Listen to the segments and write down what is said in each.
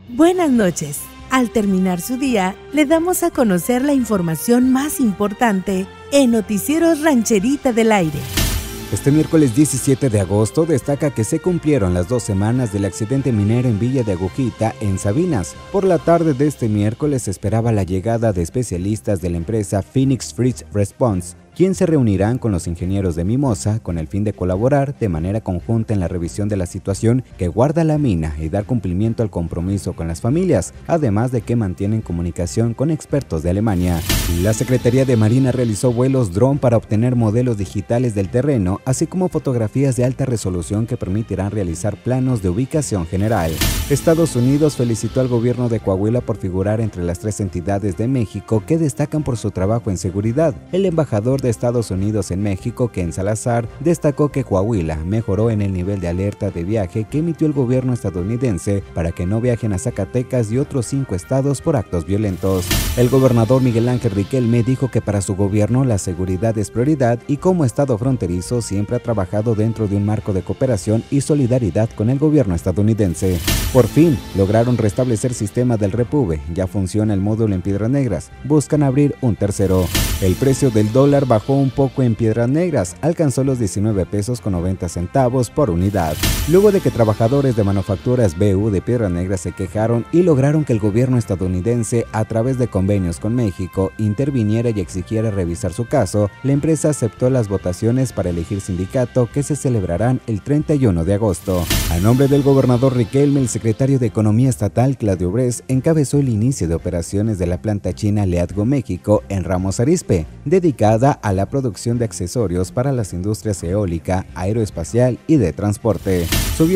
Buenas noches. Al terminar su día, le damos a conocer la información más importante en Noticieros Rancherita del Aire. Este miércoles 17 de agosto destaca que se cumplieron las 2 semanas del accidente minero en Villa de Agujita, en Sabinas. Por la tarde de este miércoles se esperaba la llegada de especialistas de la empresa Phoenix First Response, quien se reunirán con los ingenieros de Mimosa con el fin de colaborar de manera conjunta en la revisión de la situación que guarda la mina y dar cumplimiento al compromiso con las familias, además de que mantienen comunicación con expertos de Alemania. La Secretaría de Marina realizó vuelos dron para obtener modelos digitales del terreno, así como fotografías de alta resolución que permitirán realizar planos de ubicación general. Estados Unidos felicitó al gobierno de Coahuila por figurar entre las 3 entidades de México que destacan por su trabajo en seguridad. El embajador de Estados Unidos en México, Ken Salazar, destacó que Coahuila mejoró en el nivel de alerta de viaje que emitió el gobierno estadounidense para que no viajen a Zacatecas y otros 5 estados por actos violentos. El gobernador Miguel Ángel Riquelme dijo que para su gobierno la seguridad es prioridad y como estado fronterizo siempre ha trabajado dentro de un marco de cooperación y solidaridad con el gobierno estadounidense. Por fin, lograron restablecer sistema del Repube, ya funciona el módulo en Piedras Negras, buscan abrir un tercero. El precio del dólar bajó un poco en Piedras Negras, alcanzó los 19 pesos con 90 centavos por unidad, luego de que trabajadores de manufacturas BU de Piedras Negras se quejaron y lograron que el gobierno estadounidense, a través de convenios con México, interviniera y exigiera revisar su caso. La empresa aceptó las votaciones para elegir sindicato que se celebrarán el 31 de agosto. A nombre del gobernador Riquelme, el secretario de Economía Estatal, Claudio Bres, encabezó el inicio de operaciones de la planta china Leadgo México en Ramos Arizpe, dedicada a la producción de accesorios para las industrias eólica, aeroespacial y de transporte. Subió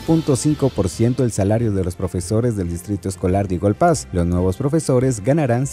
5.5% el salario de los profesores del Distrito Escolar de Eagle Pass. Los nuevos profesores ganarán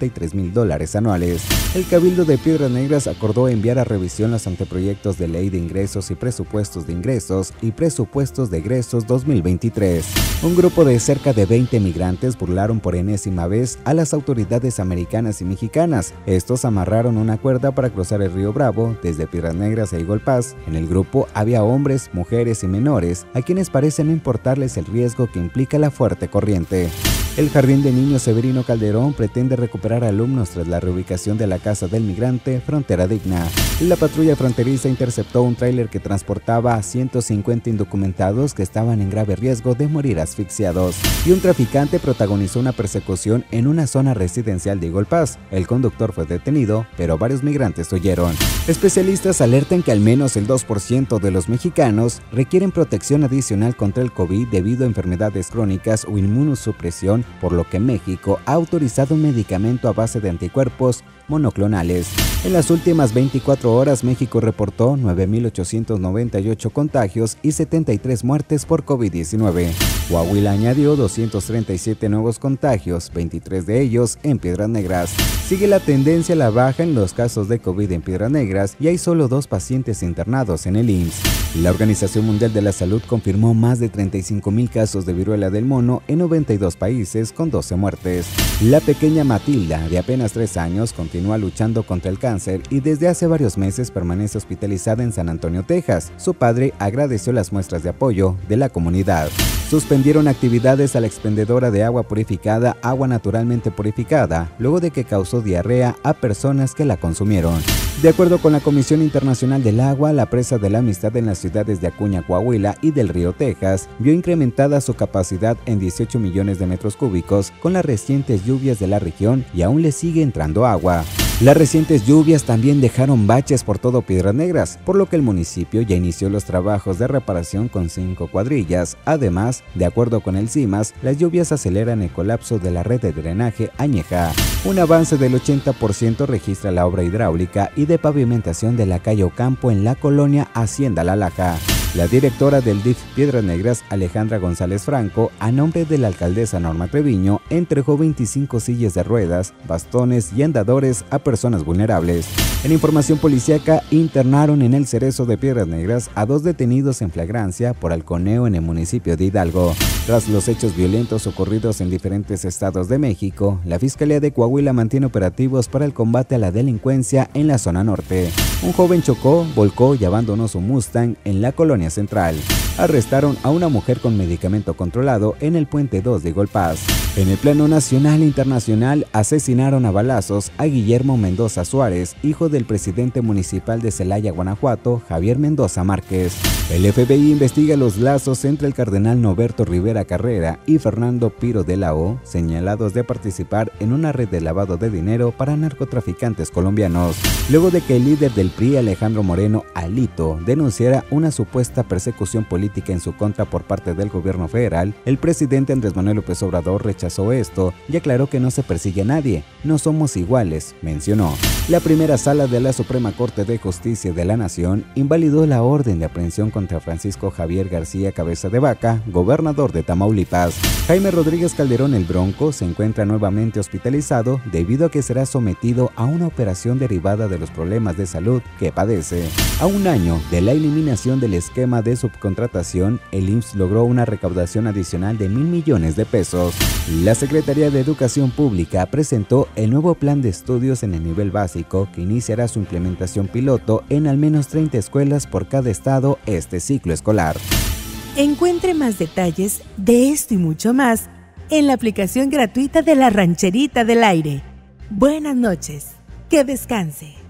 $53,000 anuales. El Cabildo de Piedras Negras acordó enviar a revisión los anteproyectos de Ley de Ingresos y Presupuestos de Ingresos y Presupuestos de Egresos 2023. Un grupo de cerca de 20 migrantes burlaron por enésima vez a las autoridades americanas y mexicanas. Estos amarraron una cuerda para cruzar el río Bravo desde Piedras Negras a Eagle Pass. En el grupo había hombres, mujeres y menores a quienes parece no importarles el riesgo que implica la fuerte corriente. El Jardín de Niños Severino Calderón pretende recuperar alumnos tras la reubicación de la Casa del Migrante Frontera Digna. La patrulla fronteriza interceptó un tráiler que transportaba a 150 indocumentados que estaban en grave riesgo de morir asfixiados, y un traficante protagonizó una persecución en una zona residencial de Eagle Pass. El conductor fue detenido, pero varios migrantes huyeron. Especialistas alertan que al menos el 2% de los mexicanos requieren protección adicional contra el COVID debido a enfermedades crónicas o inmunosupresión, por lo que México ha autorizado un medicamento a base de anticuerpos monoclonales. En las últimas 24 horas, México reportó 9,898 contagios y 73 muertes por COVID-19. Coahuila añadió 237 nuevos contagios, 23 de ellos en Piedras Negras. Sigue la tendencia a la baja en los casos de COVID en Piedras Negras y hay solo 2 pacientes internados en el IMSS. La Organización Mundial de la Salud confirmó más de 35,000 casos de viruela del mono en 92 países con 12 muertes. La pequeña Matilda, de apenas 3 años, continúa luchando contra el cáncer y desde hace varios meses permanece hospitalizada en San Antonio, Texas. Su padre agradeció las muestras de apoyo de la comunidad. Suspendieron actividades a la expendedora de agua purificada Agua Naturalmente Purificada, luego de que causó diarrea a personas que la consumieron. De acuerdo con la Comisión Internacional del Agua, la presa de la Amistad en las ciudades de Acuña, Coahuila y del Río, Texas, vio incrementada su capacidad en 18 millones de metros cúbicos con las recientes lluvias de la región y aún le sigue entrando agua. Las recientes lluvias también dejaron baches por todo Piedras Negras, por lo que el municipio ya inició los trabajos de reparación con 5 cuadrillas. Además, de acuerdo con el CIMAS, las lluvias aceleran el colapso de la red de drenaje añeja. Un avance del 80% registra la obra hidráulica y de pavimentación de la calle Ocampo en la colonia Hacienda La Laja. La directora del DIF Piedras Negras, Alejandra González Franco, a nombre de la alcaldesa Norma Treviño, entregó 25 sillas de ruedas, bastones y andadores a personas vulnerables. En información policíaca, internaron en el Cerezo de Piedras Negras a 2 detenidos en flagrancia por halconeo en el municipio de Hidalgo. Tras los hechos violentos ocurridos en diferentes estados de México, la Fiscalía de Coahuila mantiene operativos para el combate a la delincuencia en la zona norte. Un joven chocó, volcó y abandonó su Mustang en la colonia central. Arrestaron a una mujer con medicamento controlado en el Puente 2 de Golpaz. En el plano nacional e internacional, asesinaron a balazos a Guillermo Mendoza Suárez, hijo del presidente municipal de Celaya, Guanajuato, Javier Mendoza Márquez. El FBI investiga los lazos entre el cardenal Noberto Rivera Carrera y Fernando Piro de la O, señalados de participar en una red de lavado de dinero para narcotraficantes colombianos, luego de que el líder del PRI, Alejandro Moreno Alito, denunciara una supuesta persecución política en su contra por parte del gobierno federal. El presidente Andrés Manuel López Obrador rechazó esto y aclaró que no se persigue a nadie, no somos iguales, mencionó. La primera sala de la Suprema Corte de Justicia de la Nación invalidó la orden de aprehensión contra Francisco Javier García Cabeza de Vaca, gobernador de Tamaulipas. Jaime Rodríguez Calderón el Bronco se encuentra nuevamente hospitalizado debido a que será sometido a una operación derivada de los problemas de salud que padece. A un año de la eliminación del esquema de subcontratación, el IMSS logró una recaudación adicional de 1,000 millones de pesos. La Secretaría de Educación Pública presentó el nuevo plan de estudios en el nivel básico que iniciará su implementación piloto en al menos 30 escuelas por cada estado este ciclo escolar. Encuentre más detalles de esto y mucho más en la aplicación gratuita de La Rancherita del Aire. Buenas noches, que descanse.